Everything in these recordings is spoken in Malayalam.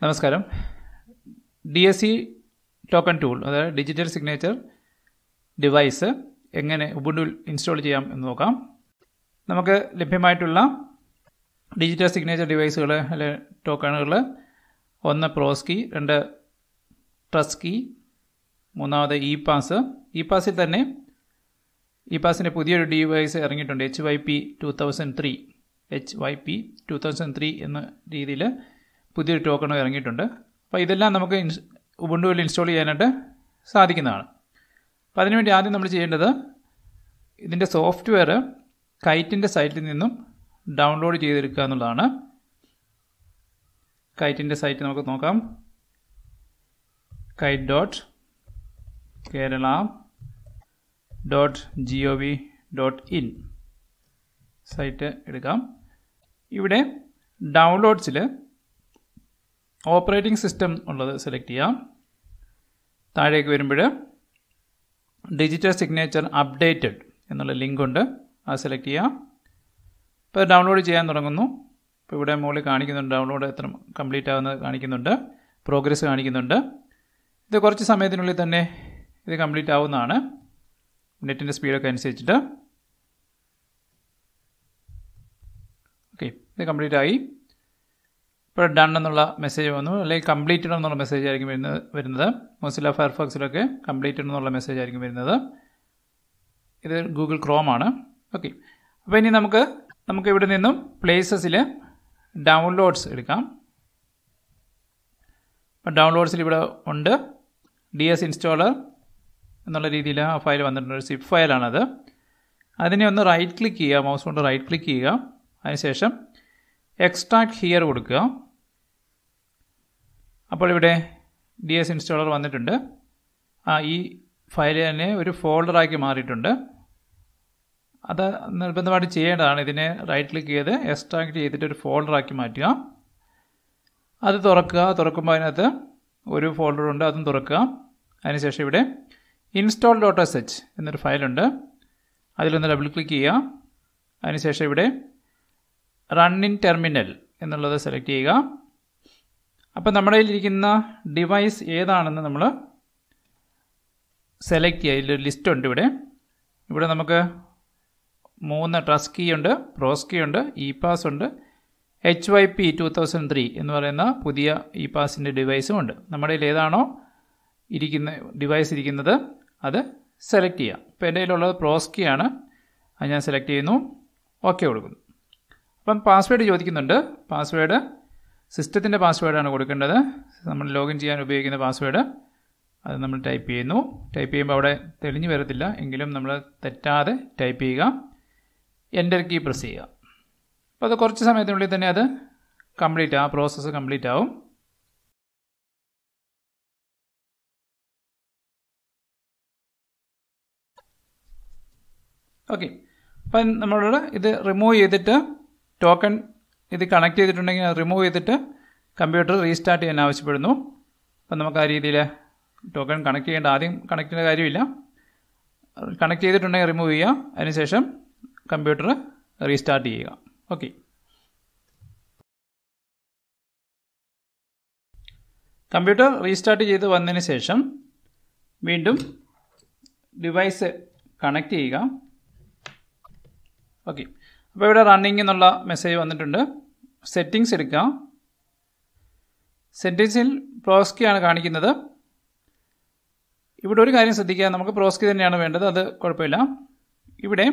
നമസ്കാരം. DSC ടോക്കൺ ടൂൾ, അതായത് ഡിജിറ്റൽ സിഗ്നേച്ചർ ഡിവൈസ് എങ്ങനെ ഉബുണ്ടുവിൽ ഇൻസ്റ്റാൾ ചെയ്യാം എന്ന് നോക്കാം. നമുക്ക് ലഭ്യമായിട്ടുള്ള ഡിജിറ്റൽ സിഗ്നേച്ചർ ഡിവൈസുകൾ അല്ലെ ടോക്കണുകൾ, ഒന്ന് പ്രോസ് കീ, രണ്ട് ട്രസ്റ്റ് കീ, മൂന്നാമത് ഇ പാസ്. ഇ പാസിൽ തന്നെ ഇ പാസിൻ്റെ പുതിയൊരു ഡിവൈസ് ഇറങ്ങിയിട്ടുണ്ട്, HYP 2003 എന്ന രീതിയിൽ പുതിയൊരു ടോക്കൺ ഇറങ്ങിയിട്ടുണ്ട്. അപ്പോൾ ഇതെല്ലാം നമുക്ക് ഉബുണ്ടുവിൽ ഇൻസ്റ്റാൾ ചെയ്യാനായിട്ട് സാധിക്കുന്നതാണ്. അപ്പോൾ അതിനുവേണ്ടി ആദ്യം നമ്മൾ ചെയ്യേണ്ടത് ഇതിൻ്റെ സോഫ്റ്റ്വെയർ കൈറ്റിൻ്റെ സൈറ്റിൽ നിന്നും ഡൗൺലോഡ് ചെയ്തെടുക്കുക എന്നുള്ളതാണ്. കൈറ്റിൻ്റെ സൈറ്റ് നമുക്ക് നോക്കാം. kite.kerala.gov.in സൈറ്റ് എടുക്കാം. ഇവിടെ ഡൗൺലോഡ്സിൽ ഓപ്പറേറ്റിംഗ് സിസ്റ്റം ഉള്ളത് സെലക്ട് ചെയ്യാം. താഴേക്ക് വരുമ്പോൾ ഡിജിറ്റൽ സിഗ്നേച്ചർ അപ്ഡേറ്റഡ് എന്നുള്ള ലിങ്ക് ഉണ്ട്, അത് സെലക്ട് ചെയ്യാം. ഇപ്പോൾ ഡൗൺലോഡ് ചെയ്യാൻ തുടങ്ങുന്നു. ഇപ്പോൾ ഇവിടെ മുകളിൽ കാണിക്കുന്നുണ്ട്, ഡൗൺലോഡ് എത്ര കംപ്ലീറ്റ് ആകുന്നത് കാണിക്കുന്നുണ്ട്, പ്രോഗ്രസ് കാണിക്കുന്നുണ്ട്. ഇത് കുറച്ച് സമയത്തിനുള്ളിൽ തന്നെ ഇത് കംപ്ലീറ്റ് ആവുന്നതാണ്, നെറ്റിൻ്റെ സ്പീഡൊക്കെ അനുസരിച്ചിട്ട്. ഓക്കെ, ഇത് കംപ്ലീറ്റ് ആയി. ഇപ്പോൾ ഡൺ എന്നുള്ള മെസ്സേജ് വന്നു, അല്ലെങ്കിൽ കംപ്ലീറ്റഡ് എന്നുള്ള മെസ്സേജ് ആയിരിക്കും വരുന്നത്. മൊസില്ല ഫയർഫോക്സിലൊക്കെ കംപ്ലീറ്റഡ് എന്നുള്ള മെസ്സേജ് ആയിരിക്കും വരുന്നത്. ഇത് ഗൂഗിൾ ക്രോം ആണ്. ഓക്കെ, അപ്പോൾ ഇനി നമുക്ക് ഇവിടെ നിന്നും പ്ലേസസിൽ ഡൗൺലോഡ്സ് എടുക്കാം. അപ്പോൾ ഡൗൺലോഡ്സിൽ ഇവിടെ ഉണ്ട് DS ഇൻസ്റ്റാളർ എന്നുള്ള രീതിയിൽ ആ ഫയൽ വന്നിട്ടുണ്ട്. ഒരു സിപ്പ് ഫയലാണത്. അതിനെ ഒന്ന് റൈറ്റ് ക്ലിക്ക് ചെയ്യുക, മൗസ് കൊണ്ട് റൈറ്റ് ക്ലിക്ക് ചെയ്യുക. അതിനുശേഷം എക്സ്ട്രാക്ട് ഹിയർ കൊടുക്കുക. അപ്പോൾ ഇവിടെ DS ഇൻസ്റ്റാളർ വന്നിട്ടുണ്ട്. ഈ ഫയൽ തന്നെ ഒരു ഫോൾഡറാക്കി മാറിയിട്ടുണ്ട്. അത് നിർബന്ധമായിട്ട് ചെയ്യേണ്ടതാണ്. ഇതിനെ റൈറ്റ് ക്ലിക്ക് ചെയ്ത് എക്സ്ട്രാക്ട് ചെയ്തിട്ട് ഒരു ഫോൾഡറാക്കി മാറ്റുക. അത് തുറക്കുക. തുറക്കുമ്പോൾ അതിനകത്ത് ഒരു ഫോൾഡറുണ്ട്, അതും തുറക്കുക. അതിനുശേഷം ഇവിടെ install.sh എന്നൊരു ഫയലുണ്ട്, അതിലൊന്ന് ഡബിൾ ക്ലിക്ക് ചെയ്യുക. അതിനുശേഷം ഇവിടെ റൺ ഇൻ ടെർമിനൽ എന്നുള്ളത് സെലക്ട് ചെയ്യുക. അപ്പോൾ നമ്മുടെ കയ്യിലിരിക്കുന്ന ഡിവൈസ് ഏതാണെന്ന് നമ്മൾ സെലക്ട് ചെയ്യുക. ഇതിലൊരു ലിസ്റ്റ് ഉണ്ട്. ഇവിടെ നമുക്ക് 3 ട്രസ്റ്റ് കീ ഉണ്ട്, പ്രോസ് കീ ഉണ്ട്, ഇ പാസ് ഉണ്ട്, HYP 2003 എന്ന് പറയുന്ന പുതിയ ഇ പാസിൻ്റെ ഡിവൈസും ഉണ്ട്. നമ്മുടെ കയ്യിൽ ഏതാണോ ഡിവൈസ് ഇരിക്കുന്നത് അത് സെലക്ട് ചെയ്യുക. ഇപ്പോൾ എൻ്റെ കയ്യിലുള്ളത് പ്രോസ് കീ ആണ്, അത് ഞാൻ സെലക്ട് ചെയ്യുന്നു, ഓക്കെ കൊടുക്കുന്നു. അപ്പം പാസ്വേഡ് ചോദിക്കുന്നുണ്ട്. പാസ്വേഡ് സിസ്റ്റത്തിൻ്റെ പാസ്വേഡാണ് കൊടുക്കേണ്ടത്. നമ്മൾ ലോഗിൻ ചെയ്യാൻ ഉപയോഗിക്കുന്ന പാസ്വേഡ് അത് നമ്മൾ ടൈപ്പ് ചെയ്യുന്നു. ടൈപ്പ് ചെയ്യുമ്പോൾ അവിടെ തെളിഞ്ഞു വരത്തില്ല, എങ്കിലും നമ്മൾ തെറ്റാതെ ടൈപ്പ് ചെയ്യുക. എൻ്റർ കീ പ്രസ് ചെയ്യുക. അപ്പോൾ അത് കുറച്ച് സമയത്തിനുള്ളിൽ തന്നെ അത് കംപ്ലീറ്റ് ആ പ്രോസസ്സ് കംപ്ലീറ്റ് ആവും. ഓക്കെ, അപ്പം നമ്മളോട് ഇത് റിമൂവ് ചെയ്തിട്ട് ടോക്കൺ ഇത് കണക്ട് ചെയ്തിട്ടുണ്ടെങ്കിൽ അത് റിമൂവ് ചെയ്തിട്ട് കമ്പ്യൂട്ടർ റീസ്റ്റാർട്ട് ചെയ്യാൻ ആവശ്യപ്പെടുന്നു. അപ്പം നമുക്ക് ആ രീതിയിൽ ടോക്കൺ കണക്ട് ചെയ്യേണ്ട, ആദ്യം കണക്ട് ചെയ്യേണ്ട കാര്യമില്ല. കണക്ട് ചെയ്തിട്ടുണ്ടെങ്കിൽ റിമൂവ് ചെയ്യുക, അതിനുശേഷം കമ്പ്യൂട്ടർ റീസ്റ്റാർട്ട് ചെയ്യുക. ഓക്കെ, കമ്പ്യൂട്ടർ റീസ്റ്റാർട്ട് ചെയ്ത് വന്നതിന് ശേഷം വീണ്ടും ഡിവൈസ് കണക്ട് ചെയ്യുക. ഓക്കെ, അപ്പോൾ ഇവിടെ റണ്ണിങ് എന്നുള്ള മെസ്സേജ് വന്നിട്ടുണ്ട്. സെറ്റിങ്സ് എടുക്കുക. സെറ്റിങ്സിൽ പ്രോസ് കീ ആണ് കാണിക്കുന്നത്. ഇവിടെ ഒരു കാര്യം ശ്രദ്ധിക്കുക, നമുക്ക് പ്രോസ് കീ തന്നെയാണ് വേണ്ടത്, അത് കുഴപ്പമില്ല. ഇവിടെ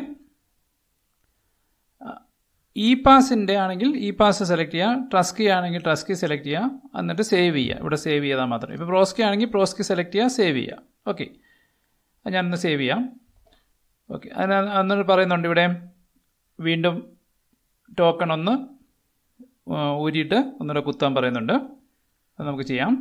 ഇ പാസിൻ്റെ ആണെങ്കിൽ ഇ പാസ് സെലക്ട് ചെയ്യുക, ട്രസ്റ്റ് കീ ആണെങ്കിൽ ട്രസ്റ്റ് കീ സെലക്ട് ചെയ്യുക, എന്നിട്ട് സേവ് ചെയ്യുക. ഇവിടെ സേവ് ചെയ്താൽ മാത്രം. ഇപ്പോൾ പ്രോസ് കീ ആണെങ്കിൽ പ്രോസ് കീ സെലക്ട് ചെയ്യുക, സേവ് ചെയ്യുക. ഓക്കെ, ഞാനൊന്ന് സേവ് ചെയ്യാം. ഓക്കെ, അതിന് പറയുന്നുണ്ട് ഇവിടെ വീണ്ടും ടോക്കൺ ഒന്ന് ഊരിയിട്ട് ഒന്നുകൂടെ കുത്താൻ പറയുന്നുണ്ട്. അത് നമുക്ക് ചെയ്യാം.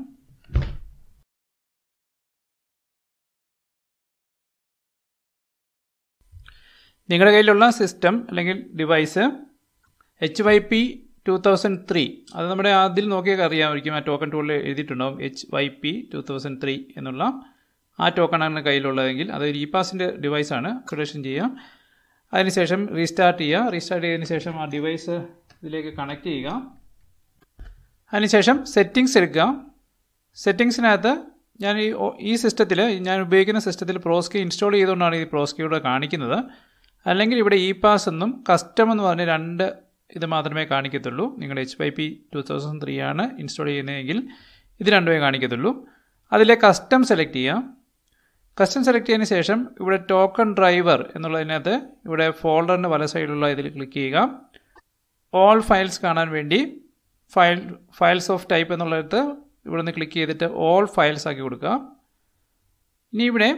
നിങ്ങളുടെ കയ്യിലുള്ള സിസ്റ്റം അല്ലെങ്കിൽ ഡിവൈസ് HYP 2003, അത് നമ്മുടെ അതിൽ നോക്കിയൊക്കെ അറിയാമായിരിക്കും. ആ ടോക്കൺ ടൂളിൽ എഴുതിയിട്ടുണ്ടാവും HYP 2003 എന്നുള്ള ആ ടോക്കണാണ് കയ്യിലുള്ളതെങ്കിൽ അത് ഇ പാസിൻ്റെ ഡിവൈസാണ്. ക്രിയേഷൻ ചെയ്യുക. അതിനുശേഷം റീസ്റ്റാർട്ട് ചെയ്യുക. റീസ്റ്റാർട്ട് ചെയ്തതിന് ശേഷം ആ ഡിവൈസ് ഇതിലേക്ക് കണക്ട് ചെയ്യുക. അതിനുശേഷം സെറ്റിങ്സ് എടുക്കുക. സെറ്റിങ്സിനകത്ത് ഞാൻ ഈ സിസ്റ്റത്തിൽ ഞാൻ ഉപയോഗിക്കുന്ന സിസ്റ്റത്തിൽ പ്രോസ്കി ഇൻസ്റ്റാൾ ചെയ്തുകൊണ്ടാണ് ഈ പ്രോസ്കി ഇവിടെ കാണിക്കുന്നത്. അല്ലെങ്കിൽ ഇവിടെ ഇ പാസ് എന്നും കസ്റ്റം എന്ന് പറഞ്ഞ് രണ്ട് ഇത് മാത്രമേ കാണിക്കത്തുള്ളൂ. നിങ്ങളുടെ HYP 2003 ആണ് ഇൻസ്റ്റാൾ ചെയ്യുന്നതെങ്കിൽ ഇത് രണ്ടുമേ കാണിക്കത്തുള്ളൂ. അതിലെ കസ്റ്റം സെലക്ട് ചെയ്യാം. കസ്റ്റം സെലക്ട് ചെയ്തതിന് ശേഷം ഇവിടെ ടോക്കൺ ഡ്രൈവർ എന്നുള്ളതിനകത്ത് ഇവിടെ ഫോൾഡറിൻ്റെ വല സൈഡിലുള്ള ഇതിൽ ക്ലിക്ക് ചെയ്യുക. ഓൾ ഫയൽസ് കാണാൻ വേണ്ടി ഫയൽസ് ഓഫ് ടൈപ്പ് എന്നുള്ളിടത്ത് ഇവിടെ നിന്ന് ക്ലിക്ക് ചെയ്തിട്ട് ഓൾ ഫയൽസ് ആക്കി കൊടുക്കുക. ഇനി ഇവിടെ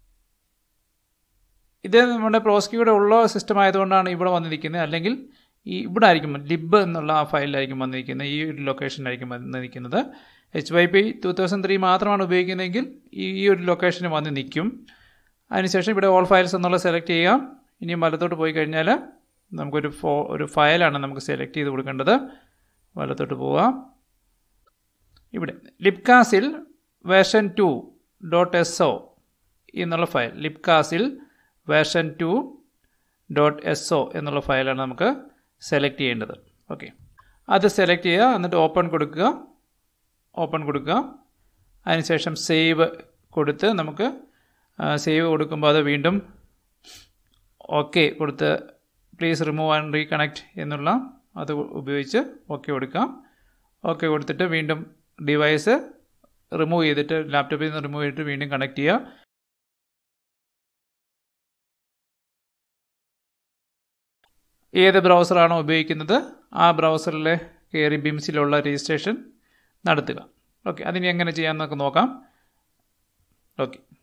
ഇത് നമ്മുടെ പ്രോസ്കിയുടെ ഉള്ള സിസ്റ്റം ആയതുകൊണ്ടാണ് ഇവിടെ വന്നിരിക്കുന്നത്. അല്ലെങ്കിൽ ഇവിടെ ആയിരിക്കും ലിബ് എന്നുള്ള ആ ഫയലിലായിരിക്കും വന്നിരിക്കുന്നത്. ഈ ഒരു ലൊക്കേഷനിലായിരിക്കും വന്നിരിക്കുന്നത്. HYP 2003 മാത്രമാണ് ഉപയോഗിക്കുന്നതെങ്കിൽ ഈ ഒരു ലൊക്കേഷന് വന്ന് നിൽക്കും. അതിനുശേഷം ഇവിടെ ഓൾ ഫയൽസ് എന്നുള്ള സെലക്ട് ചെയ്യാം. ഇനി വലത്തോട്ട് പോയി കഴിഞ്ഞാൽ നമുക്കൊരു ഫയലാണ് നമുക്ക് സെലക്ട് ചെയ്ത് കൊടുക്കേണ്ടത്. വലത്തോട്ട് പോവാം. ഇവിടെ ലിബ്കാസിൽ വേർഷൻ 2.so എന്നുള്ള ഫയൽ, ലിബ്കാസിൽ വേർഷൻ 2.so എന്നുള്ള ഫയലാണ് നമുക്ക് സെലക്ട് ചെയ്യേണ്ടത്. ഓക്കെ, അത് സെലക്ട് ചെയ്യുക. എന്നിട്ട് ഓപ്പൺ കൊടുക്കുക. അതിനുശേഷം സേവ് കൊടുത്ത് നമുക്ക് സേവ് കൊടുക്കുമ്പോൾ അത് വീണ്ടും ഓക്കെ കൊടുത്ത് പ്ലീസ് റിമൂവ് ആൻഡ് റീകണക്ട് എന്നുള്ള അത് ഉപയോഗിച്ച് ഓക്കെ കൊടുക്കാം. ഓക്കെ കൊടുത്തിട്ട് വീണ്ടും ഡിവൈസ് റിമൂവ് ചെയ്തിട്ട് ലാപ്ടോപ്പിൽ നിന്ന് റിമൂവ് ചെയ്തിട്ട് വീണ്ടും കണക്ട് ചെയ്യുക. ഏത് ബ്രൗസറാണോ ഉപയോഗിക്കുന്നത് ആ ബ്രൗസറിൽ കയറി ബിംസിലുള്ള രജിസ്ട്രേഷൻ നടത്തുക. ഓക്കെ, അതിന് എങ്ങനെ ചെയ്യാമെന്നൊക്കെ നോക്കാം. ഓക്കെ.